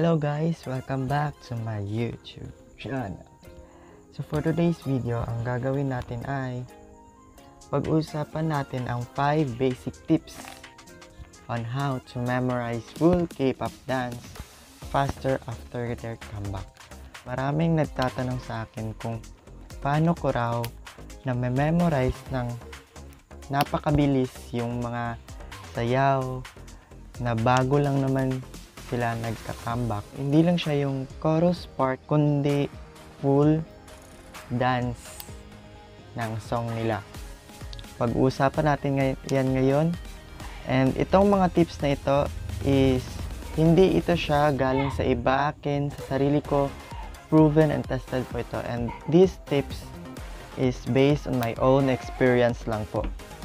Hello guys! Welcome back to my YouTube channel. So for today's video, ang gagawin natin ay pag-usapan natin ang 5 basic tips on how to memorize full K-pop dance faster after their comeback. Maraming nagtatanong sa akin kung paano ko raw na memorize ng napakabilis yung mga sayaw na bago lang naman sila nagka-comeback. Hindi lang siya yung chorus part, kundi full dance ng song nila. Pag-uusapan natin yan ngayon. And itong mga tips na ito is hindi ito siya galing sa iba, akin, sa sarili ko. Proven and tested po ito. And these tips is based on my own experience lang po.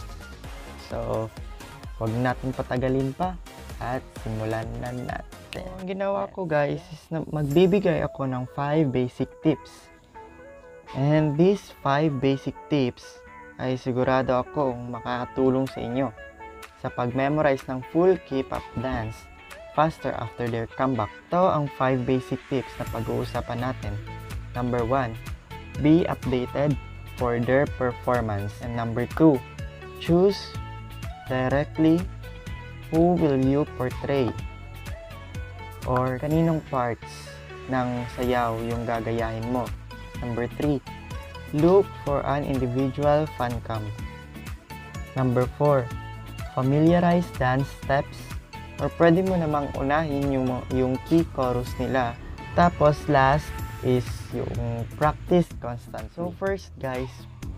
So, wag natin patagalin pa at simulan na natin. So, ang ginawa ko guys is na magbibigay ako ng 5 basic tips. And these 5 basic tips ay sigurado akong makakatulong sa inyo sa pag-memorize ng full K-pop dance faster after their comeback. Ito ang 5 basic tips na pag-uusapan natin. Number 1, be updated for their performance. And number 2, choose directly who will you portray or kaninong parts ng sayaw yung gagayahin mo. Number 3, look for an individual fan cam. Number 4, familiarize dance steps or pwede mo namang unahin yung key chorus nila. Tapos last is yung practice constant. So first guys,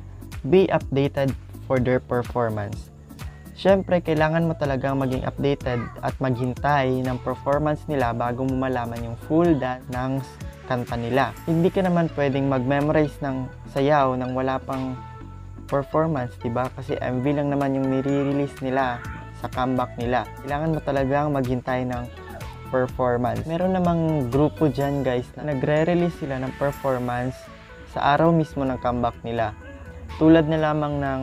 be updated for their performance. Siyempre, kailangan mo talagang maging updated at maghintay ng performance nila bago mo malaman yung full dance ng kanta nila. Hindi ka naman pwedeng mag-memorize ng sayaw nang wala pang performance, diba? Kasi MV lang naman yung nire-release nila sa comeback nila. Kailangan mo talagang maghintay ng performance. Meron namang grupo dyan guys na nagre-release sila ng performance sa araw mismo ng comeback nila. Tulad na lamang ng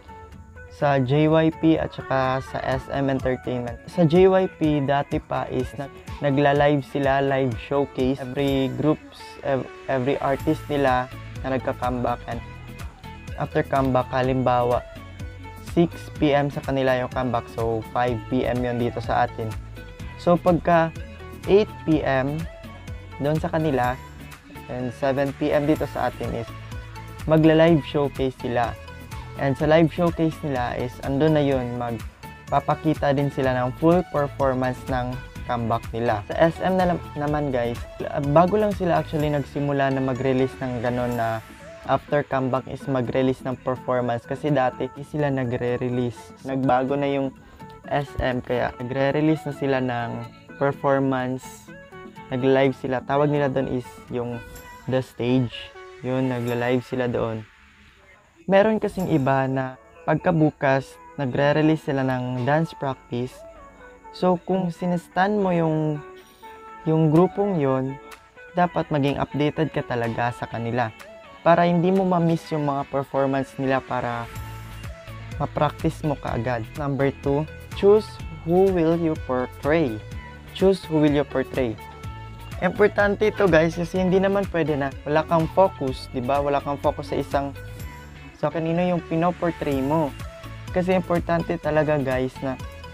sa JYP at saka sa SM Entertainment. Sa JYP, dati pa is nagla-live sila, live showcase. Every groups, every artist nila na nagka-comeback. And after comeback, halimbawa, 6 PM sa kanila yung comeback. So, 5 PM yun dito sa atin. So, pagka 8 PM doon sa kanila and 7 PM dito sa atin is magla-live showcase sila. And sa live showcase nila is andun na yun, magpapakita din sila ng full performance ng comeback nila. Sa SM naman guys, bago lang sila actually nagsimula na mag-release ng ganon na after comeback is mag-release ng performance. Kasi dati sila nagre-release. Nagbago na yung SM kaya nagre-release na sila ng performance. Nag-live sila. Tawag nila doon is yung the stage. Yun, nagla-live sila doon. Meron kasing iba na pagkabukas, nagre-release sila ng dance practice. So, kung sinestan mo yung grupong yon, dapat maging updated ka talaga sa kanila. Para hindi mo ma-miss yung mga performance nila para ma-practice mo kaagad. Number 2, choose who will you portray. Choose who will you portray. Importante ito guys kasi hindi naman pwede na wala kang focus, di ba? Wala kang focus sa isang so, kanino yung pinoportray mo. Kasi importante talaga guys na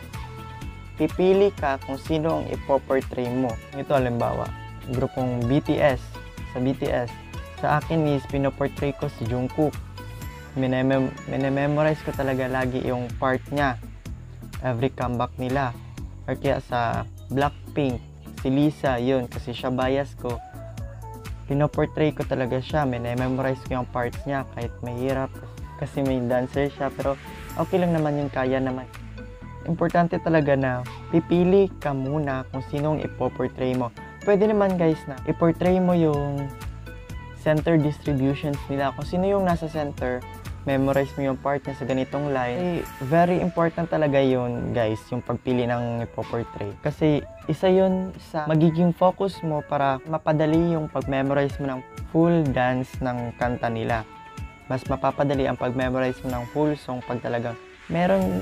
pipili ka kung sino ang ipoportray mo. Ito halimbawa, grupong BTS. Sa BTS, sa akin is pinoportray ko si Jungkook. Minememorize ko talaga lagi yung part niya. Every comeback nila. Or kaya sa Blackpink, si Lisa, yun. Kasi siya bias ko. Pinoportray ko talaga siya, minememorize ko yung parts niya kahit mahirap kasi may dancer siya, pero okay lang naman yun, kaya naman. Importante talaga na pipili ka muna kung sinong ipoportray mo. Pwede naman guys na iportray mo yung center distributions nila, kung sino yung nasa center, memorize mo yung part niya sa ganitong line. Very important talaga yun guys, yung pagpili ng ipoportray. Kasi isa yun sa magiging focus mo para mapadali yung pag-memorize mo ng full dance ng kanta nila. Mas mapapadali ang pag-memorize mo ng full song pag talagang meron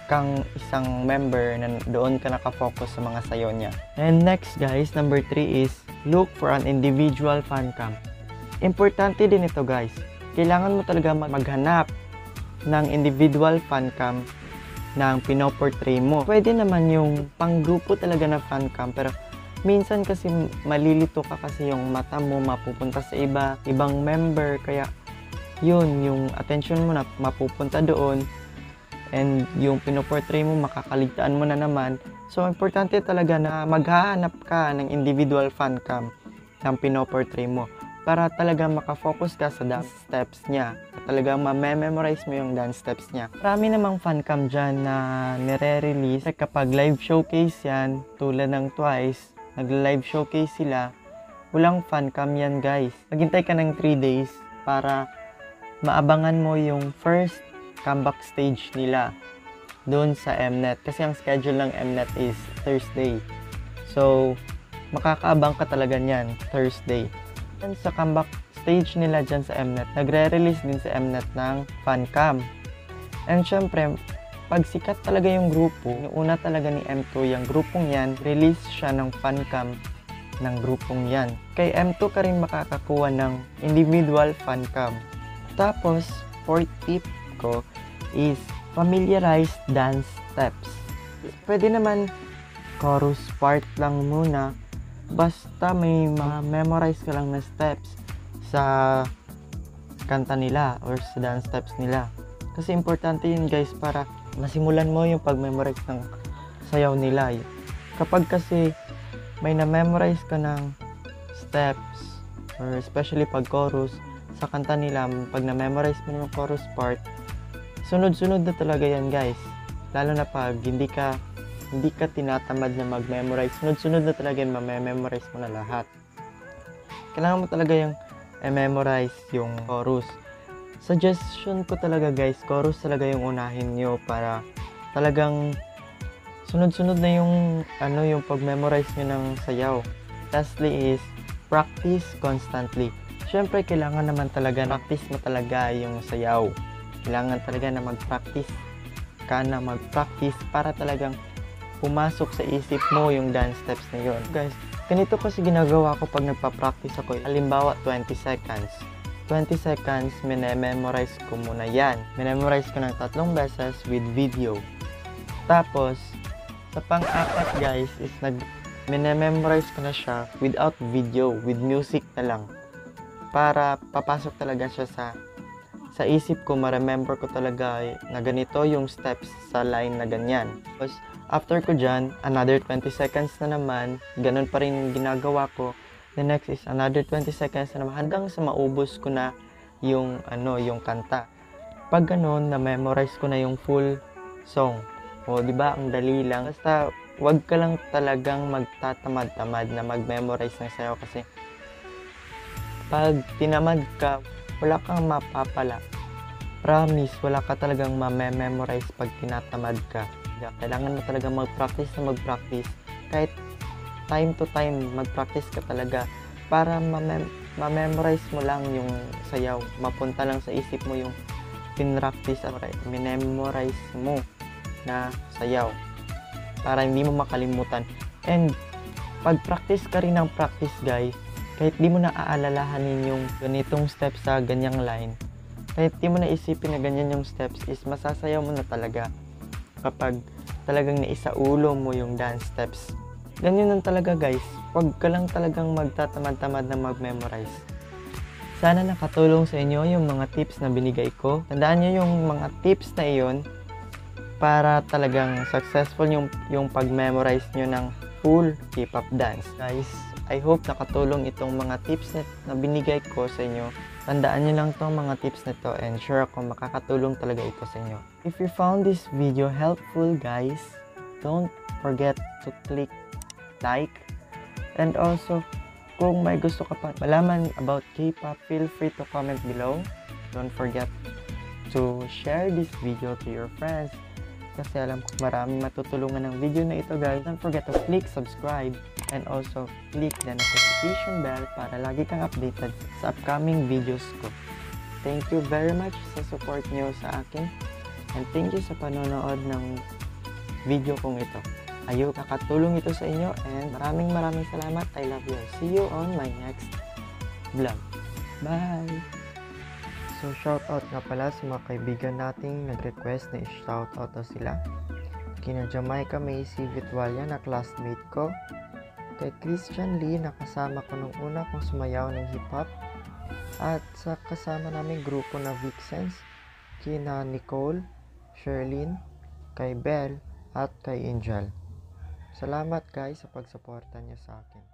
kang isang member na doon ka nakafocus sa mga sayaw niya. And next guys, number 3 is look for an individual fan cam. Importante din ito guys. Kailangan mo talaga maghanap ng individual fan cam ng pinoportray mo. Pwede naman yung panggrupo talaga na fan cam, pero minsan kasi malilito ka kasi yung mata mo mapupunta sa ibang member, kaya yun, yung attention mo na mapupunta doon and yung pinoportray mo makakaligtaan mo na naman. So importante talaga na maghahanap ka ng individual fan cam ng pinoportray mo para talaga makafocus ka sa dance steps niya, talagang ma-memorize mo yung dance steps niya. Marami namang fan cam dyan na nire-release kapag live showcase yan, tulad ng Twice, nag-live showcase sila, walang fan cam yan guys. Maghintay ka ng 3 days para maabangan mo yung first comeback stage nila doon sa Mnet, kasi ang schedule ng Mnet is Thursday. So makakaabang ka talaga niyan Thursday. And sa comeback stage nila dyan sa Mnet, nagre-release din sa Mnet ng fan cam. And syempre, pag sikat talaga yung grupo, yung una talaga ni M2, yung grupong yan, release siya ng fan cam ng grupong yan. Kay M2 ka rin makakakuha ng individual fan cam. Tapos, fourth tip ko is familiarize dance steps. Pwede naman chorus part lang muna, basta may memorize ka lang na steps sa kanta nila or sa dance steps nila. Kasi importante yun guys para masimulan mo yung pag-memorize ng sayaw nila. Kapag kasi may na-memorize ka ng steps, or especially pag chorus, sa kanta nila, pag na-memorize mo yung chorus part, sunod-sunod na talaga yan guys. Lalo na pag hindi ka tinatamad na mag-memorize, sunod-sunod na talaga yan, ma-memorize mo na lahat. Kailangan mo talaga yung memorize yung chorus. Suggestion ko talaga guys, chorus talaga yung unahin nyo para talagang sunod-sunod na yung pag-memorize nyo ng sayaw. Lastly is practice constantly. Siyempre, kailangan naman talaga practice mo talaga yung sayaw. Kailangan talaga na mag-practice para talagang pumasok sa isip mo yung dance steps na yun. Guys, ganito kasi ginagawa ko pag nagpa-practice ako. Halimbawa, 20 seconds. 20 seconds, minememorize ko muna yan. Minememorize ko ng 3 beses with video. Tapos, sa pang-apat guys, is minememorize ko na siya without video, with music na lang. Para papasok talaga siya sa isip ko, ma-remember ko talaga na ganito yung steps sa line na ganyan. Tapos, after ko dyan, another 20 seconds na naman, ganun pa rin ginagawa ko. The next is another 20 seconds na naman, hanggang sa maubos ko na yung kanta. Pag ganun, na-memorize ko na yung full song. O, di ba, ang dali lang. Basta, wag ka lang talagang magtatamad-tamad na mag-memorize ng sayaw kasi pag tinamad ka, wala kang mapapala. Promise, wala ka talagang ma-memorize pag tinatamad ka. Kailangan mo talaga mag-practice. Kahit time to time, mag-practice ka talaga para ma-memorize mo lang yung sayaw. Mapunta lang sa isip mo yung pinractice at minemorize mo na sayaw para hindi mo makalimutan. And pag-practice ka rin ng practice guys, kahit di mo na aalalahanin yung ganitong steps sa ganyang line, kahit di mo na isipin na ganyan yung steps, is masasayaw mo na talaga kapag talagang naisaulo mo yung dance steps. Ganyan lang talaga guys, huwag ka lang talagang magtatamad-tamad na mag-memorize. Sana nakatulong sa inyo yung mga tips na binigay ko. Tandaan nyo yung mga tips na iyon para talagang successful yung pag-memorize nyo ng full K-pop dance. Guys, I hope nakatulong itong mga tips na binigay ko sa inyo. Tandaan nyo lang itong mga tips na to and sure ako makakatulong talaga ito sa inyo. If you found this video helpful guys, don't forget to click like. And also, kung may gusto ka pang malaman about K-pop, feel free to comment below. Don't forget to share this video to your friends kasi alam ko maraming matutulungan ng video na ito guys. Don't forget to click subscribe and also click the notification bell para lagi kang updated sa upcoming videos ko. Thank you very much sa support nyo sa akin. And thank you sa panonood ng video kong ito. Ayok nakatulong ito sa inyo and maraming salamat. I love you. See you on my next vlog. Bye! So shoutout nga pala sa mga kaibigan nating nag-request na i-shoutout na sila. Kina Jamaica Macy Vitwalia na classmate ko. Kay Christian Lee na kasama ko nung una kong sumayaw ng hip-hop. At sa kasama naming grupo na Vixens, kina Nicole, Sherlyn, kay Belle, at kay Angel. Salamat guys sa pagsuporta niyo sa akin.